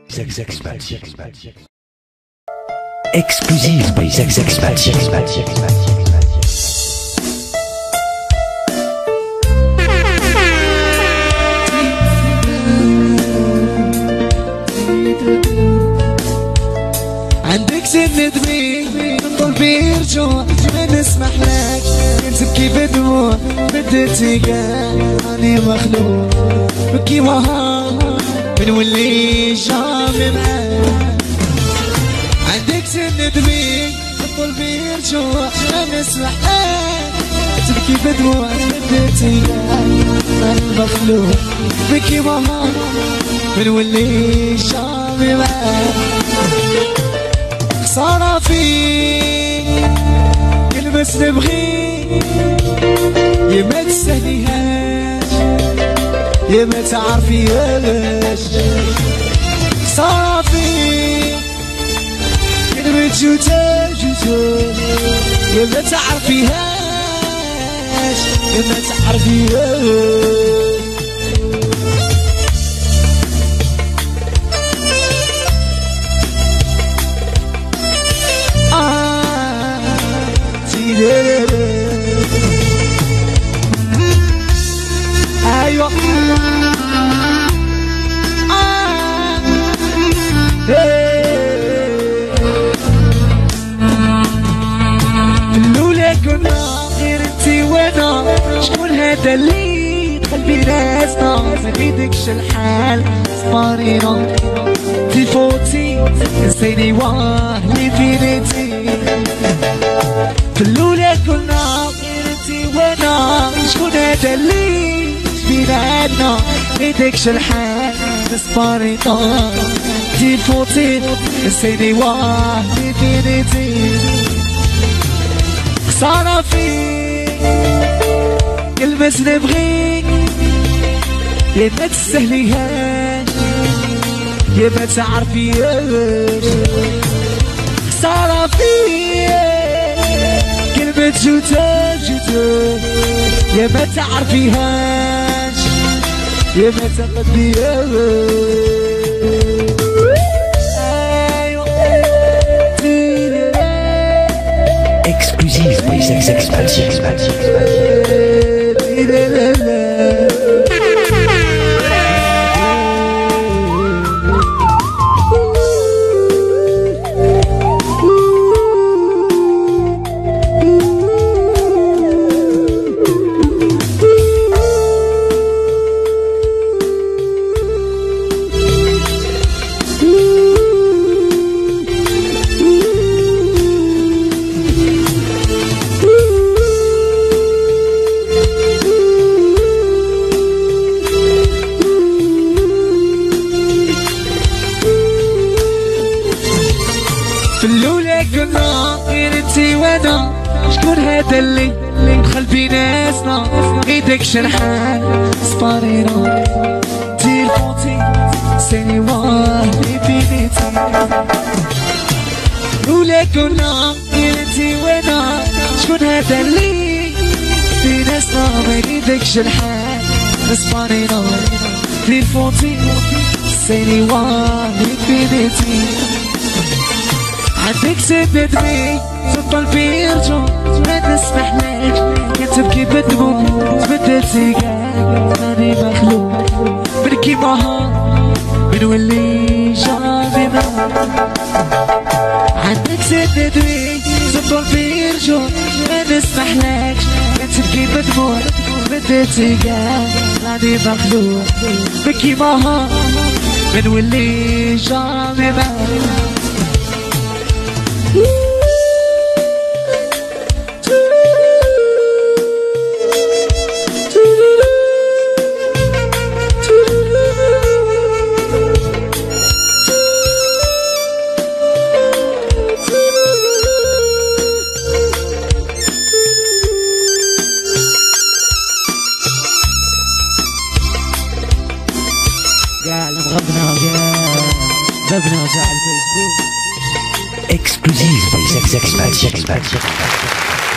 Exclusive by Zak. عندك سن دمي نضل بيرجوع ما نسمح لك تبكي بدموع بديتي قال راني مخلوق بكي وها بنولي جامي معاك. عندك سن دمي نضل بيرجوع ما نسمح لك تبكي بدموع بديتي قال راني مخلوق بكي وها بنولي جامي معاك. خسارة فيك كلمس نبغيك يا ما تستهنيهاش يا ما تعرفيهاش. خسارة فيك كلمة جوتا يا ما تعرفيهاش يا ما تعرفيهاش. ايوه الاولى كنا غير انتي وانا شكون هذا اللي قلبي ناسنا ما بيدكش الحال صبارينا تفوتي نسيني واه اللي فينيتي. في الاولى كنا غير انتي وانا شكون هذا اللي بيناتنا بيدكش الحال صبارينا تفوتي نسيني واه اللي فينيتي. خسارة فيك كلمس نبغيك يا ما تستهليهاش يا ما تعرفيهاش. خسارة فيك كلمة جوتا يا ما تعرفيهاش يا ما تقديهاش. Exclusive by Zak. في الاولى كنا غير انتي وانا شكون هذا اللي مخلبي ناسنا ايدك شرحان صبارينا تلفونتي سيني واه اللي بينيتي. الاولى كنا غير انتي وانا شكون هذا اللي في ناسنا ما ايدك شرحان صبارينا تلفونتي سيني واه اللي بينيتي. عندك سد دمي تفضل بيرجو ما نسمح لك تبكي بدموع تبدلتي قال راني مخلوق بنكي معها بنولي جامي معاك. عندك سد دمي تفضل بيرجو ما نسمح لك تبكي بدموع تبدلتي قال راني مخلوق بنكي معها بنولي جامي معاك. قال مغبنا غبنا على الفيسبوك. Exclusive by Zak.